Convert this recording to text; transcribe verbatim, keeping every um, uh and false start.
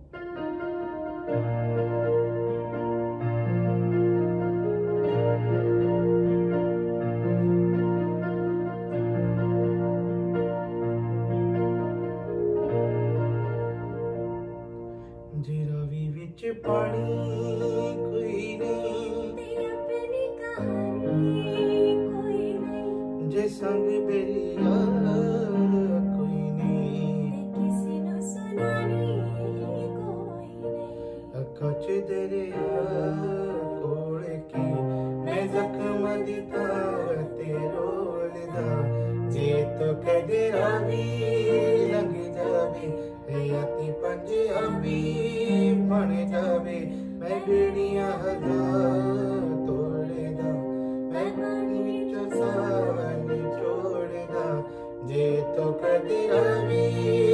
जे रावी विच पानी कोई नहीं, ते अपनी कहानी कोई नहीं, जे संग बेलिया कोई नहीं, ते किसी नू सुनानी कोई नहीं। अखा च दरिया कोल की मैं जख्म दिता ते रोलदा, जे तो कदे रावी लंघ जावे हयाती पंजाबी बन जावे, मैं बेड़ियां हजार तोड़दा, मैं पानी विच सावन छोड़दा, जे तो कदे रावी